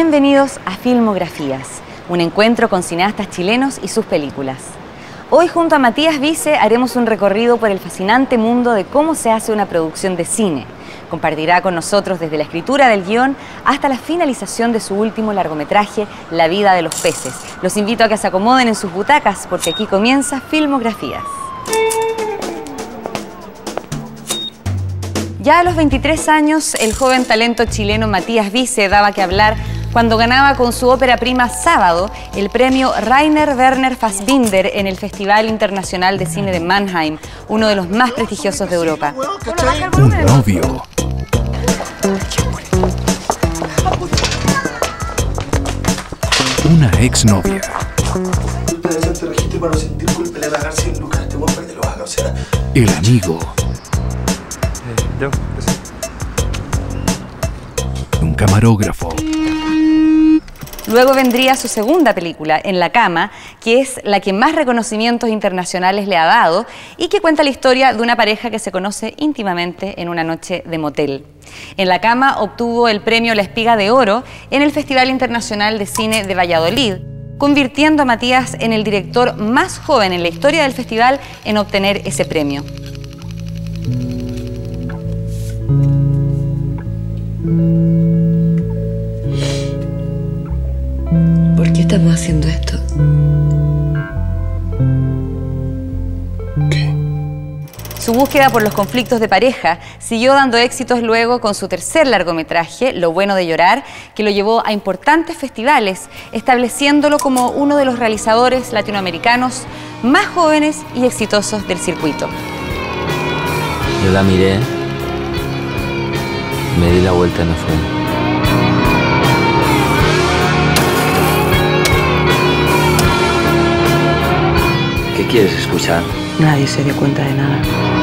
Bienvenidos a Filmografías, un encuentro con cineastas chilenos y sus películas. Hoy junto a Matías Vice haremos un recorrido por el fascinante mundo de cómo se hace una producción de cine. Compartirá con nosotros desde la escritura del guión hasta la finalización de su último largometraje, La vida de los peces. Los invito a que se acomoden en sus butacas porque aquí comienza Filmografías. Ya a los 23 años, el joven talento chileno Matías Vice daba que hablar cuando ganaba con su ópera prima Sábado el premio Rainer Werner Fassbinder en el Festival Internacional de Cine de Mannheim, uno de los más prestigiosos de Europa. Un novio. Una exnovia. El amigo. Un camarógrafo. Luego vendría su segunda película, En la cama, que es la que más reconocimientos internacionales le ha dado y que cuenta la historia de una pareja que se conoce íntimamente en una noche de motel. En la cama obtuvo el premio La Espiga de Oro en el Festival Internacional de Cine de Valladolid, convirtiendo a Matías en el director más joven en la historia del festival en obtener ese premio. ¿Por qué estamos haciendo esto? ¿Qué? Su búsqueda por los conflictos de pareja siguió dando éxitos luego con su tercer largometraje, Lo bueno de llorar, que lo llevó a importantes festivales, estableciéndolo como uno de los realizadores latinoamericanos más jóvenes y exitosos del circuito. Yo la miré, me di la vuelta y me fui. ¿Qué quieres escuchar? Nadie se dio cuenta de nada.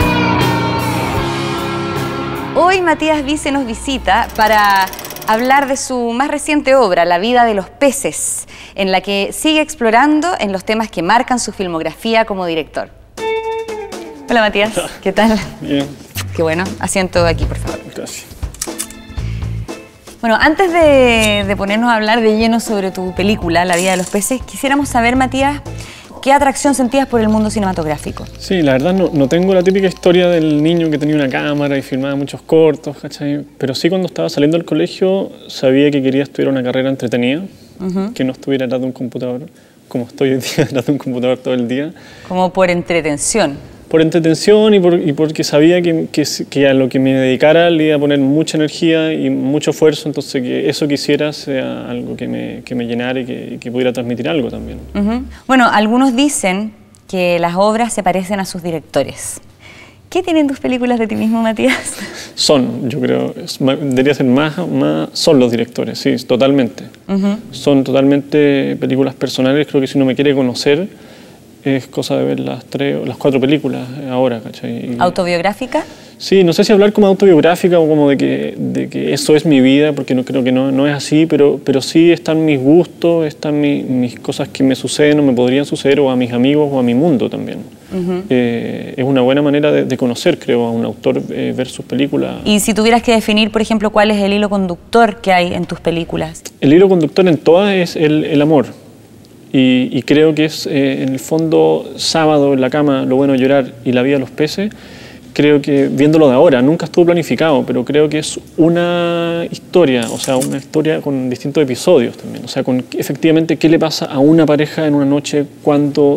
Hoy Matías Vice nos visita para hablar de su más reciente obra, La vida de los peces, en la que sigue explorando en los temas que marcan su filmografía como director. Hola Matías, ¿qué tal? Bien. Qué bueno, asiento aquí por favor. Gracias. Bueno, antes de ponernos a hablar de lleno sobre tu película, La vida de los peces, quisiéramos saber, Matías, ¿qué atracción sentías por el mundo cinematográfico? Sí, la verdad no tengo la típica historia del niño que tenía una cámara y filmaba muchos cortos, ¿cachai? Pero sí cuando estaba saliendo del colegio sabía que quería estudiar una carrera entretenida, que no estuviera detrás de un computador, como estoy hoy día detrás de un computador todo el día. Como por entretención. Por entretención y porque sabía que a lo que me dedicara le iba a poner mucha energía y mucho esfuerzo, entonces que eso que hiciera sea algo que me llenara y que pudiera transmitir algo también. Bueno, algunos dicen que las obras se parecen a sus directores. ¿Qué tienen tus películas de ti mismo, Matías? Yo creo, debería ser son los directores, sí, totalmente. Son totalmente películas personales, creo que si uno me quiere conocer, es cosa de ver las 4 películas ahora, ¿cachai? ¿Autobiográfica? Sí, no sé si hablar como autobiográfica o como de que eso es mi vida, porque no creo que no es así, pero sí están mis gustos, están mis cosas que me suceden o me podrían suceder, o a mis amigos o a mi mundo también. Es una buena manera de conocer, creo, a un autor, ver sus películas. Y si tuvieras que definir, por ejemplo, ¿cuál es el hilo conductor que hay en tus películas? El hilo conductor en todas es el amor. Y creo que es, en el fondo, Sábado, En la cama, Lo bueno de llorar y La vida de los peces, creo que, viéndolo de ahora, nunca estuvo planificado, pero creo que es una historia, o sea, una historia con distintos episodios también. O sea, con efectivamente qué le pasa a una pareja en una noche cuando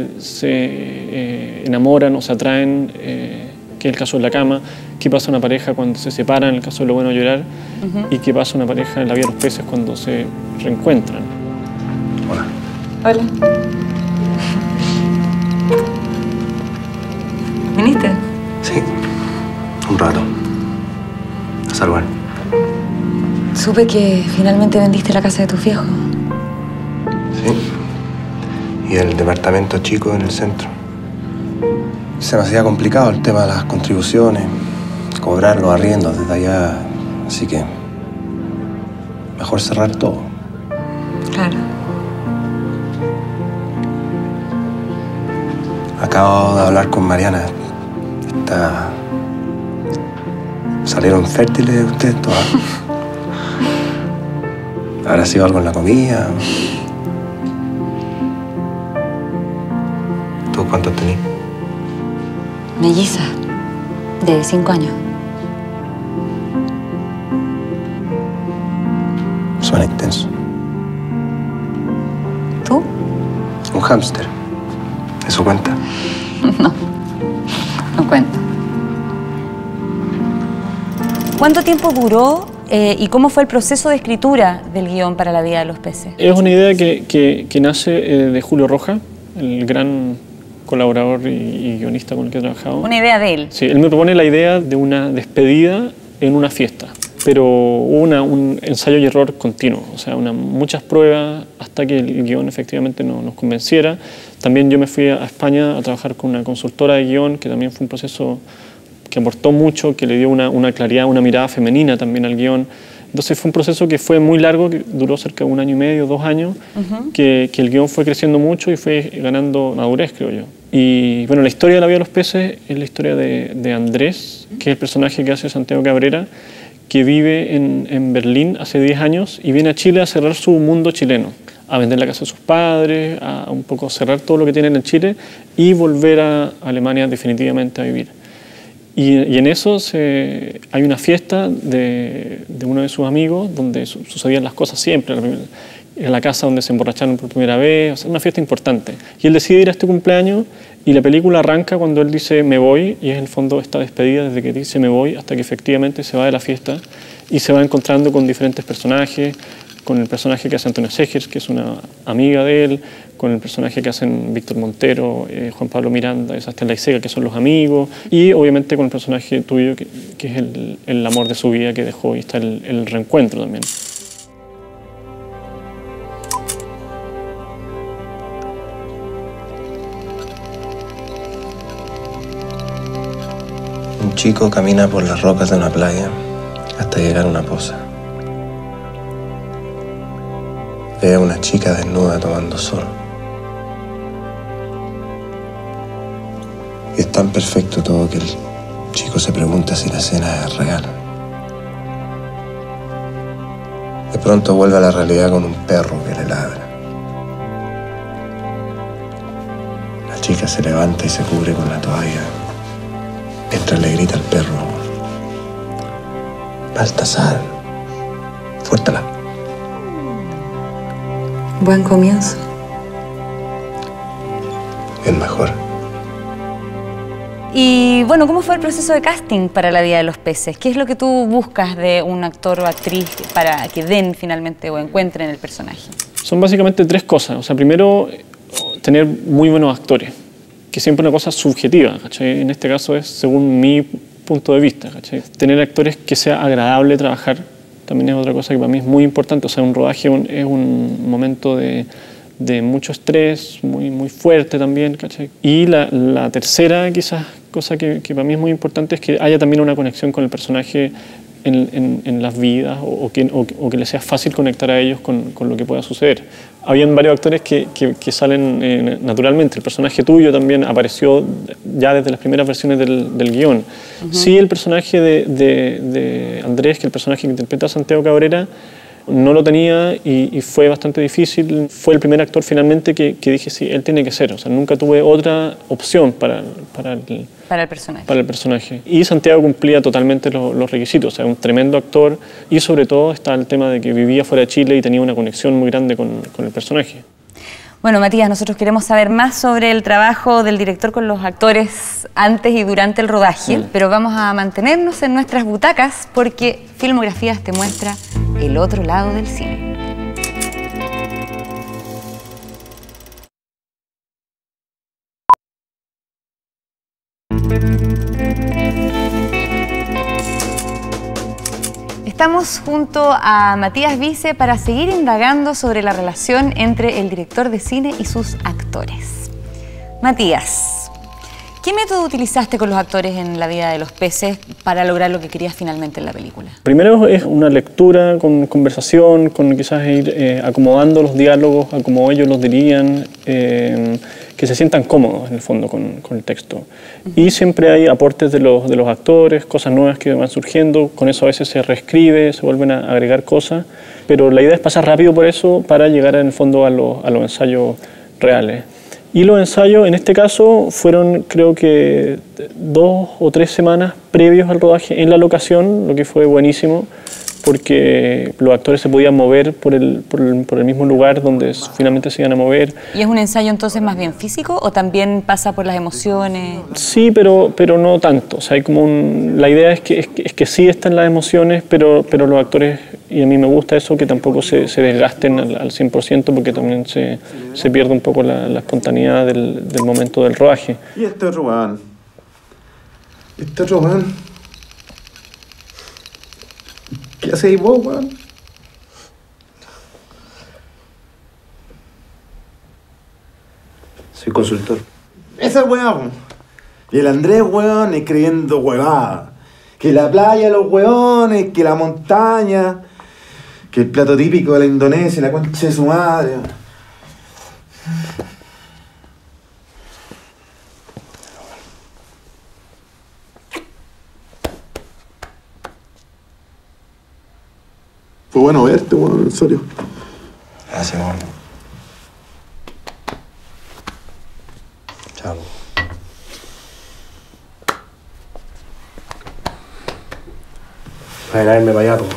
se enamoran o se atraen, que es el caso de La cama, qué pasa a una pareja cuando se separan, en el caso de Lo bueno de llorar, y qué pasa a una pareja en La vida de los peces cuando se reencuentran. Hola. Hola. ¿Viniste? Sí, un rato. A salvar. Supe que finalmente vendiste la casa de tus viejos. Sí. Y el departamento chico en el centro. Se me hacía complicado el tema de las contribuciones, cobrar los arriendos desde allá. Así que mejor cerrar todo. Claro. Acabo de hablar con Mariana. Salieron fértiles ustedes todas. ¿Habrá sido algo en la comida? ¿Tú cuántos tenés? Melliza, de 5 años. Suena intenso. ¿Tú? Un hámster. ¿Eso cuenta? No cuento. ¿Cuánto tiempo duró y cómo fue el proceso de escritura del guión para La vida de los peces? Es una idea que nace de Julio Roja, el gran colaborador y guionista con el que he trabajado. Una idea de él. Sí, él me propone la idea de una despedida en una fiesta, pero hubo un ensayo y error continuo, o sea, muchas pruebas hasta que el guión efectivamente nos convenciera. También yo me fui a España a trabajar con una consultora de guión, que también fue un proceso que aportó mucho, que le dio una claridad, una mirada femenina también al guión. Entonces fue un proceso que fue muy largo, que duró cerca de 1 año y medio, 2 años, que el guión fue creciendo mucho y fue ganando madurez, creo yo. Y bueno, la historia de La vida de los peces es la historia de Andrés, que es el personaje que hace Santiago Cabrera, que vive en Berlín hace 10 años y viene a Chile a cerrar su mundo chileno, a vender la casa de sus padres, a un poco cerrar todo lo que tienen en Chile y volver a Alemania definitivamente a vivir. Y en eso hay una fiesta de uno de sus amigos donde sucedían las cosas siempre. Era la casa donde se emborracharon por primera vez, o sea, una fiesta importante. Y él decide ir a este cumpleaños y la película arranca cuando él dice me voy, y es en el fondo esta despedida desde que dice me voy hasta que efectivamente se va de la fiesta y se va encontrando con diferentes personajes, con el personaje que hace Antonio Segers, que es una amiga de él, con el personaje que hacen Víctor Montero, Juan Pablo Miranda y Sebastián Laisega, que son los amigos, y obviamente con el personaje tuyo, que es el amor de su vida que dejó, y está el reencuentro también. Un chico camina por las rocas de una playa hasta llegar a una poza. Ve a una chica desnuda tomando sol. Y es tan perfecto todo que el chico se pregunta si la escena es real. De pronto vuelve a la realidad con un perro que le ladra. La chica se levanta y se cubre con la toalla mientras le grita al perro: Baltasar, fuértala. Buen comienzo. El mejor. Y bueno, ¿cómo fue el proceso de casting para La vida de los peces? ¿Qué es lo que tú buscas de un actor o actriz para que den finalmente o encuentren el personaje? Son básicamente 3 cosas. O sea, primero, tener muy buenos actores, que siempre es una cosa subjetiva, ¿cachai? En este caso es según mi punto de vista, ¿cachai? Tener actores que sea agradable trabajar también es otra cosa que para mí es muy importante. O sea, un rodaje es un momento de mucho estrés, muy fuerte también, ¿cachai? Y la tercera, quizás, cosa que para mí es muy importante es que haya también una conexión con el personaje en las vidas, o que le sea fácil conectar a ellos con lo que pueda suceder. Habían varios actores que salen naturalmente. El personaje tuyo también apareció ya desde las primeras versiones del guión. Sí, el personaje de Andrés, que es el personaje que interpreta a Santiago Cabrera, no lo tenía y fue bastante difícil. Fue el primer actor finalmente que dije, sí, él tiene que ser. O sea, nunca tuve otra opción para el personaje. Y Santiago cumplía totalmente los requisitos. O sea, un tremendo actor, y sobre todo está el tema de que vivía fuera de Chile y tenía una conexión muy grande con el personaje. Bueno, Matías, nosotros queremos saber más sobre el trabajo del director con los actores antes y durante el rodaje, pero vamos a mantenernos en nuestras butacas porque Filmografías te muestra el otro lado del cine. Estamos junto a Matías Vice para seguir indagando sobre la relación entre el director de cine y sus actores. Matías, ¿qué método utilizaste con los actores en La vida de los peces para lograr lo que querías finalmente en la película? Primero es una lectura con conversación, con quizás ir acomodando los diálogos a como ellos los dirían, que se sientan cómodos en el fondo con el texto. Y siempre hay aportes de los actores, cosas nuevas que van surgiendo, con eso a veces se reescribe, se vuelven a agregar cosas, pero la idea es pasar rápido por eso para llegar en el fondo a los ensayos reales. Y los ensayos, en este caso, fueron creo que 2 o 3 semanas previos al rodaje en la locación, lo que fue buenísimo, porque los actores se podían mover por el mismo lugar donde finalmente se iban a mover. ¿Y es un ensayo entonces más bien físico o también pasa por las emociones? Sí, pero no tanto. O sea, hay como la idea es que sí están las emociones, pero los actores, y a mí me gusta eso, que tampoco se desgasten al 100%, porque también se pierde un poco la espontaneidad del momento del rodaje. ¿Y este otro weón? ¿Este otro weón? ¿Qué hacéis vos, weón? Soy consultor. Esa weón. Y el Andrés, weón, escribiendo huevadas. Que la playa, los weones, que la montaña, que el plato típico de la Indonesia, la concha de su madre. Fue bueno verte, weón, en serio. Gracias, weón. Chao. Voy a irme para allá, po.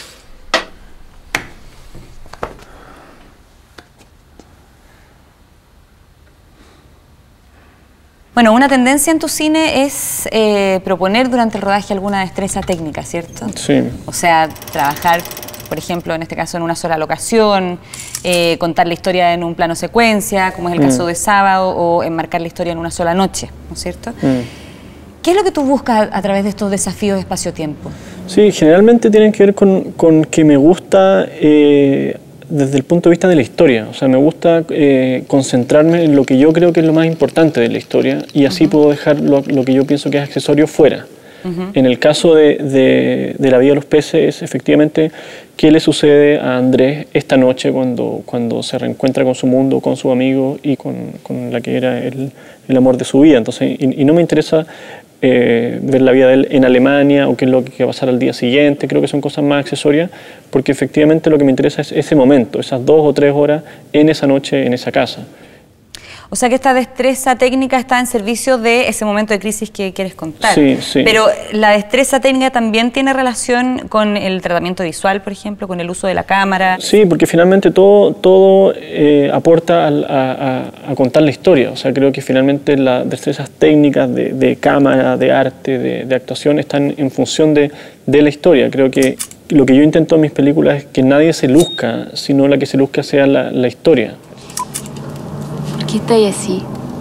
Bueno, una tendencia en tu cine es proponer durante el rodaje alguna destreza técnica, ¿cierto? Sí. O sea, trabajar, por ejemplo, en este caso en una sola locación, contar la historia en un plano secuencia, como es el caso de Sábado, o enmarcar la historia en una sola noche, ¿no es cierto? ¿Qué es lo que tú buscas a través de estos desafíos de espacio-tiempo? Sí, generalmente tienen que ver con que me gusta desde el punto de vista de la historia. O sea, me gusta concentrarme en lo que yo creo que es lo más importante de la historia y así puedo dejar lo que yo pienso que es accesorio fuera. En el caso de La vida de los peces, es efectivamente qué le sucede a Andrés esta noche cuando se reencuentra con su mundo, con su amigo y con la que era el amor de su vida. Entonces, y no me interesa ver la vida de él en Alemania o qué es lo que va a pasar al día siguiente. Creo que son cosas más accesorias porque efectivamente lo que me interesa es ese momento, esas 2 o 3 horas en esa noche, en esa casa. O sea que esta destreza técnica está en servicio de ese momento de crisis que quieres contar. Sí, sí. Pero la destreza técnica también tiene relación con el tratamiento visual, por ejemplo, con el uso de la cámara. Sí, porque finalmente todo aporta a contar la historia. O sea, creo que finalmente las destrezas técnicas de cámara, de arte, de actuación están en función de la historia. Creo que lo que yo intento en mis películas es que nadie se luzca, sino la que se luzca sea la historia. ¿Por qué estáis así?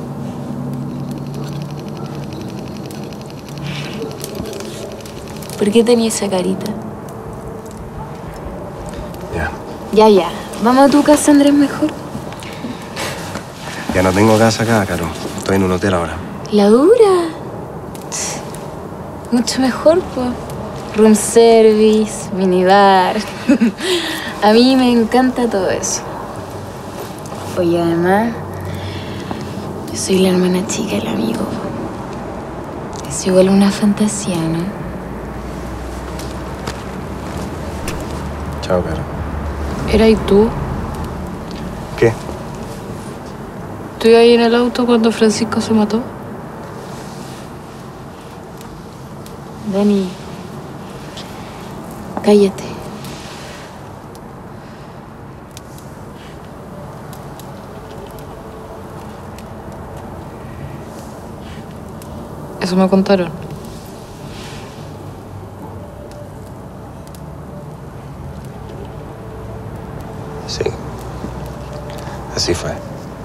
¿Por qué tenías esa carita? Ya. Ya. ¿Vamos a tu casa, Andrés, mejor? Ya no tengo casa acá, Caro. Estoy en un hotel ahora. ¿La dura? Mucho mejor, pues. Room service, minibar. A mí me encanta todo eso. Oye, además, yo soy la hermana chica del amigo. Es igual una fantasía, ¿no? Chao, Caro. ¿Eras tú? ¿Qué? ¿Estoy ahí en el auto cuando Francisco se mató? Dani, cállate. Eso me contaron. Sí. Así fue.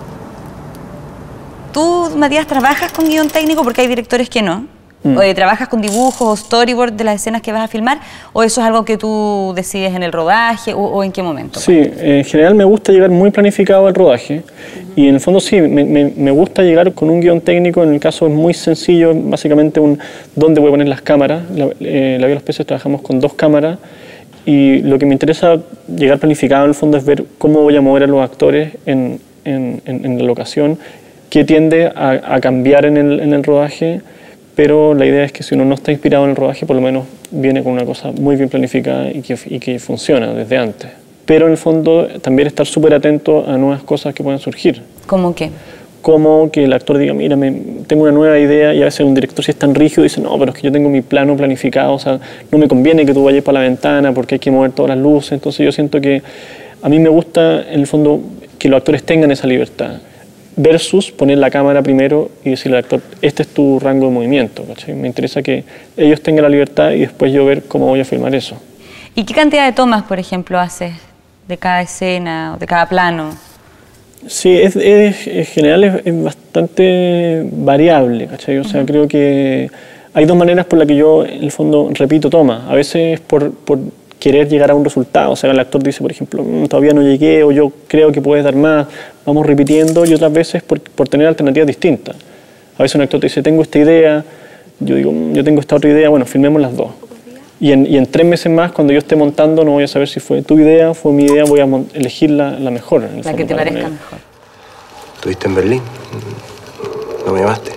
¿Tú, Matías, trabajas con guión técnico? Porque hay directores que no. ¿Trabajas con dibujos o storyboard de las escenas que vas a filmar? ¿O eso es algo que tú decides en el rodaje o en qué momento? Sí, en general me gusta llegar muy planificado al rodaje y en el fondo sí, me gusta llegar con un guión técnico. En el caso es muy sencillo, básicamente dónde voy a poner las cámaras. La vida de los peces trabajamos con 2 cámaras y lo que me interesa llegar planificado en el fondo es ver cómo voy a mover a los actores en la locación, qué tiende a cambiar en el rodaje. Pero la idea es que si uno no está inspirado en el rodaje, por lo menos viene con una cosa muy bien planificada y que funciona desde antes. pero en el fondo también estar súper atento a nuevas cosas que puedan surgir. ¿Cómo qué? Como que el actor diga, mira, tengo una nueva idea, y a veces un director, si es tan rígido, dice, no, pero es que yo tengo mi plano planificado, o sea, no me conviene que tú vayas para la ventana porque hay que mover todas las luces. Entonces yo siento que a mí me gusta, en el fondo, que los actores tengan esa libertad, versus poner la cámara primero y decirle al actor, este es tu rango de movimiento, ¿cachai? Me interesa que ellos tengan la libertad y después yo ver cómo voy a filmar eso. ¿Y qué cantidad de tomas, por ejemplo, haces de cada escena o de cada plano? Sí, en general es bastante variable, ¿cachai? O sea, creo que hay dos maneras por las que yo, en el fondo, repito tomas. A veces por querer llegar a un resultado. O sea, el actor dice, por ejemplo, todavía no llegué, o yo creo que puedes dar más, vamos repitiendo, y otras veces por tener alternativas distintas. A veces un actor te dice, tengo esta idea, yo digo, yo tengo esta otra idea, bueno, filmemos las dos. Y en 3 meses más, cuando yo esté montando, no voy a saber si fue tu idea, fue mi idea, voy a elegir la mejor. En el La fondo, que te parezca poner. mejor. ¿Estuviste en Berlín? ¿No me llamaste?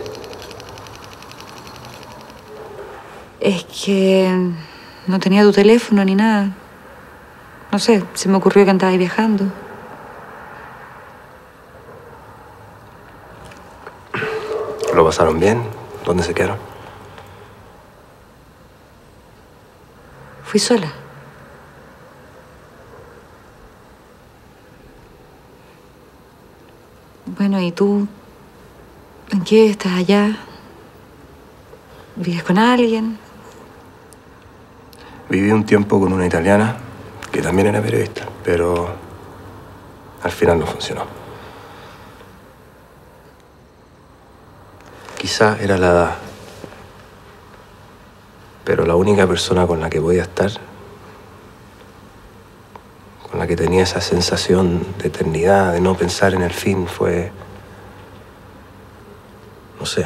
Es que no tenía tu teléfono ni nada. No sé, se me ocurrió que andabas viajando. ¿Lo pasaron bien? ¿Dónde se quedaron? Fui sola. Bueno, ¿y tú? ¿En qué estás allá? ¿Vives con alguien? Viví un tiempo con una italiana que también era periodista, pero al final no funcionó. Quizá era la edad, pero la única persona con la que podía estar, con la que tenía esa sensación de eternidad, de no pensar en el fin, fue, no sé,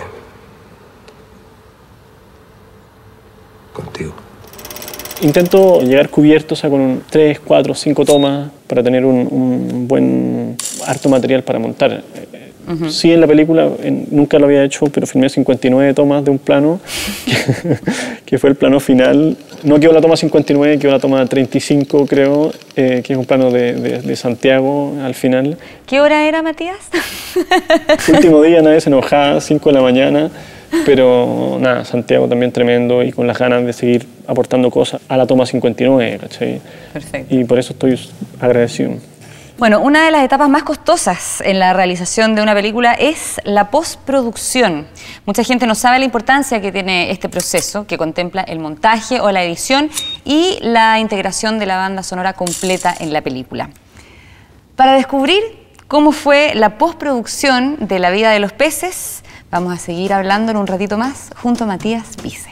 contigo. Intento llegar cubierto, o sea, con 3, 4, 5 tomas para tener un buen harto material para montar. Sí, en la película nunca lo había hecho, pero filmé 59 tomas de un plano, que fue el plano final. No quedó la toma 59, quedó la toma 35, creo, que es un plano de Santiago al final. ¿Qué hora era, Matías? Último día, nadie se enojaba, 5 de la mañana, pero nada, Santiago también tremendo y con las ganas de seguir aportando cosas a la toma 59, ¿cachai? Perfecto. Y por eso estoy agradecido. Bueno, una de las etapas más costosas en la realización de una película es la postproducción. Mucha gente no sabe la importancia que tiene este proceso, que contempla el montaje o la edición y la integración de la banda sonora completa en la película. Para descubrir cómo fue la postproducción de La vida de los peces, vamos a seguir hablando en un ratito más junto a Matías Pise.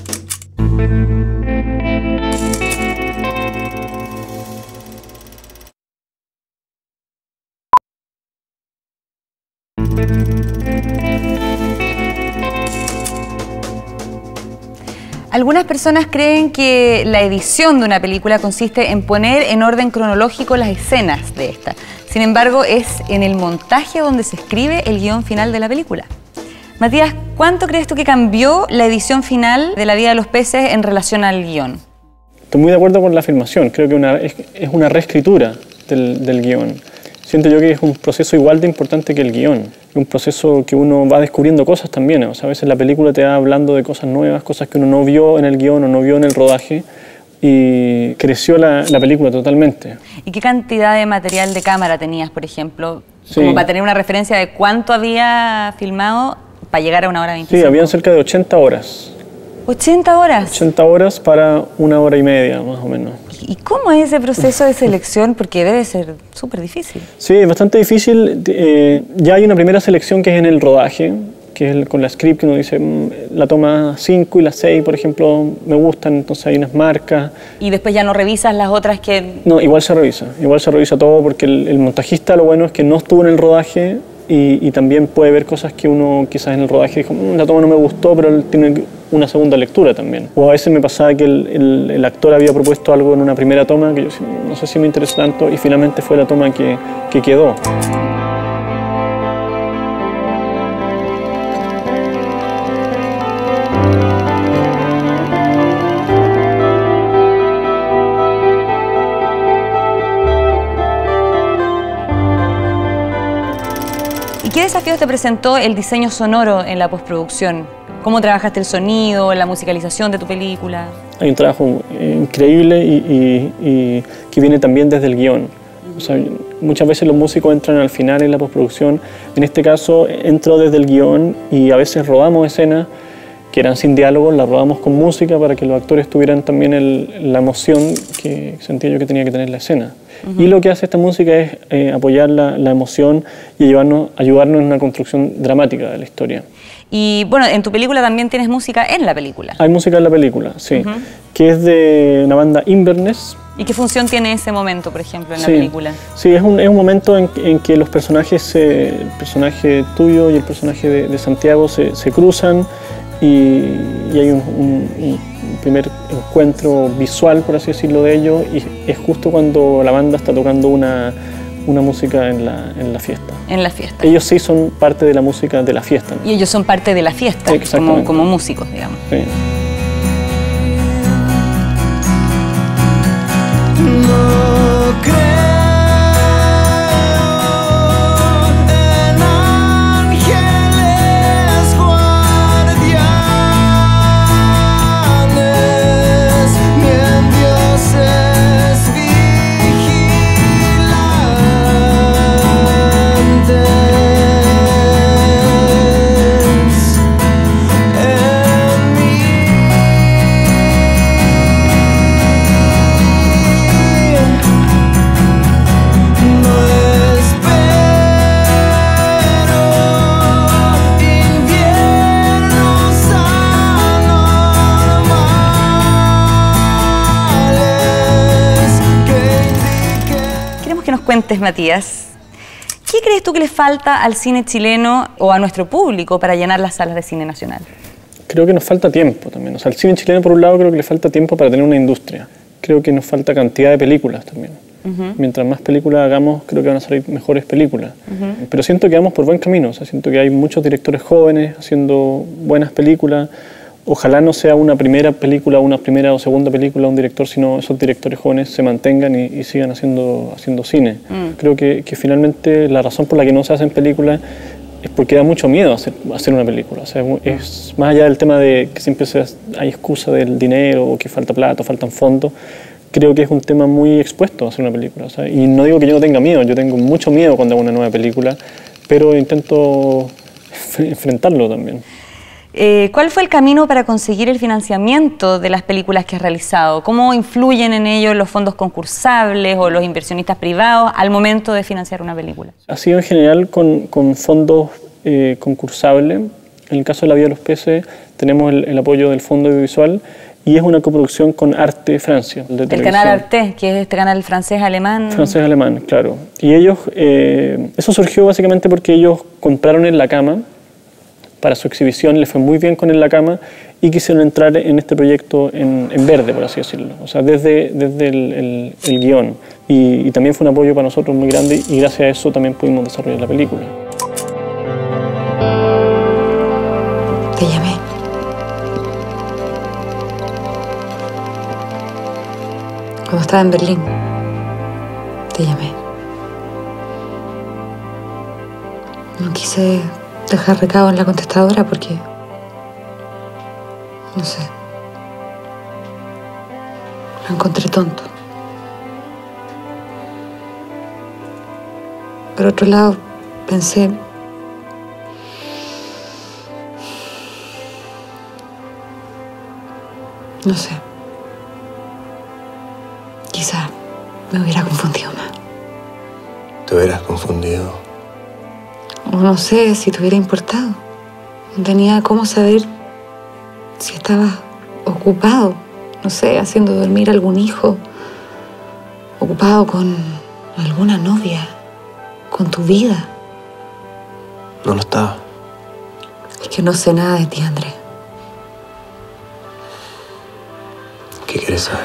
Algunas personas creen que la edición de una película consiste en poner en orden cronológico las escenas de esta. Sin embargo, es en el montaje donde se escribe el guión final de la película. Matías, ¿cuánto crees tú que cambió la edición final de La vida de los peces en relación al guión? Estoy muy de acuerdo con la afirmación. Creo que es una reescritura del guión. Siento yo que es un proceso igual de importante que el guión. Es un proceso que uno va descubriendo cosas también. O sea, a veces la película te va hablando de cosas nuevas, cosas que uno no vio en el guión o no vio en el rodaje. Y creció la película totalmente. ¿Y qué cantidad de material de cámara tenías, por ejemplo? Sí. Como para tener una referencia de cuánto había filmado para llegar a 1 hora 25. Sí, habían cerca de 80 horas. ¿80 horas? 80 horas para 1 hora y media, más o menos. ¿Y cómo es ese proceso de selección? Porque debe ser súper difícil. Sí, es bastante difícil. Ya hay una primera selección que es en el rodaje, que es con la script, que uno dice la toma 5 y la 6, por ejemplo, me gustan, entonces hay unas marcas. Y después ya no revisas las otras que... No, igual se revisa todo porque el montajista lo bueno es que no estuvo en el rodaje y también puede ver cosas que uno quizás en el rodaje dijo, la toma no me gustó, pero él tiene una segunda lectura también. O a veces me pasaba que el actor había propuesto algo en una primera toma que yo no sé si me interesa tanto y finalmente fue la toma que quedó. ¿Y qué desafíos te presentó el diseño sonoro en la postproducción? ¿Cómo trabajaste el sonido, la musicalización de tu película? Hay un trabajo increíble y que viene también desde el guión. O sea, muchas veces los músicos entran al final en la postproducción. En este caso entró desde el guión y a veces rodamos escenas que eran sin diálogos, las rodamos con música para que los actores tuvieran también la emoción que sentía yo que tenía que tener la escena. Y lo que hace esta música es apoyar la emoción y ayudarnos en una construcción dramática de la historia. Y bueno, en tu película también tienes música en la película. Hay música en la película, sí, que es de una banda Inverness. ¿Y qué función tiene ese momento, por ejemplo, en la película? Sí, es un momento en que los personajes, el personaje tuyo y el personaje de Santiago se cruzan y hay un primer encuentro visual, por así decirlo, de ellos, y es justo cuando la banda está tocando una música en la fiesta. En la fiesta. Ellos sí son parte de la música de la fiesta. Y ellos son parte de la fiesta, como músicos, digamos. Sí. No creo en ángeles guardianes ni en dioses vigilantes en mí. Cuentes, Matías, ¿qué crees tú que le falta al cine chileno o a nuestro público para llenar las salas de cine nacional? Creo que nos falta tiempo también. O sea, al cine chileno, por un lado, creo que le falta tiempo para tener una industria. Creo que nos falta cantidad de películas también. Mientras más películas hagamos, creo que van a salir mejores películas. Pero siento que vamos por buen camino. O sea, siento que hay muchos directores jóvenes haciendo buenas películas. Ojalá no sea una primera película, una primera o segunda película de un director, sino esos directores jóvenes se mantengan y sigan haciendo cine. Creo que finalmente la razón por la que no se hacen películas es porque da mucho miedo hacer una película. O sea, es más allá del tema de que siempre hay excusa del dinero o que falta plata o faltan fondos. Creo que es un tema muy expuesto a hacer una película. O sea, y no digo que yo no tenga miedo, yo tengo mucho miedo cuando hago una nueva película, pero intento enfrentarlo también. ¿Cuál fue el camino para conseguir el financiamiento de las películas que has realizado? ¿Cómo influyen en ello los fondos concursables o los inversionistas privados al momento de financiar una película? Ha sido en general con fondos concursables. En el caso de La vida de los peces tenemos el apoyo del Fondo Audiovisual y es una coproducción con Arte Francia. El canal Arte, que es este canal francés-alemán. Francés-alemán, claro. Y ellos, eso surgió básicamente porque ellos compraron En la cama para su exhibición, les fue muy bien con En la cama y quisieron entrar en este proyecto en verde, por así decirlo, o sea, desde el guión. Y también fue un apoyo para nosotros muy grande y gracias a eso también pudimos desarrollar la película. Te llamé. Cuando estaba en Berlín, te llamé. No quise dejar recado en la contestadora porque, no sé, lo encontré tonto. Por otro lado, pensé, no sé, quizá me hubiera confundido más. ¿Te hubieras confundido? O no sé si te hubiera importado. No tenía cómo saber si estabas ocupado, no sé, haciendo dormir a algún hijo, ocupado con alguna novia, con tu vida. No lo estaba. Es que no sé nada de ti, Andrés. ¿Qué quieres saber?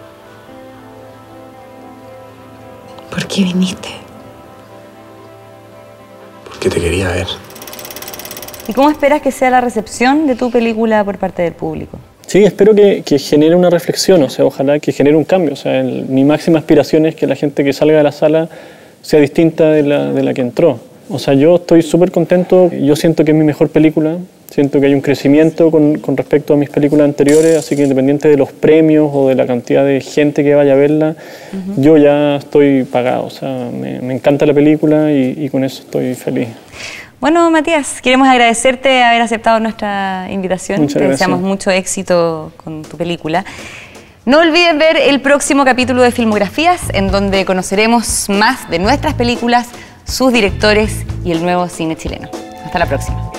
¿Por qué viniste? Porque te quería ver. ¿Y cómo esperas que sea la recepción de tu película por parte del público? Sí, espero que genere una reflexión, o sea, ojalá que genere un cambio. O sea, mi máxima aspiración es que la gente que salga de la sala sea distinta de la que entró. O sea, yo estoy súper contento. Yo siento que es mi mejor película. Siento que hay un crecimiento con respecto a mis películas anteriores, así que independiente de los premios o de la cantidad de gente que vaya a verla, yo ya estoy pagado. O sea, me encanta la película y con eso estoy feliz. Bueno, Matías, queremos agradecerte haber aceptado nuestra invitación. Muchas Te gracias. deseamos mucho éxito con tu película. No olvides ver el próximo capítulo de Filmografías, en donde conoceremos más de nuestras películas, sus directores y el nuevo cine chileno. Hasta la próxima.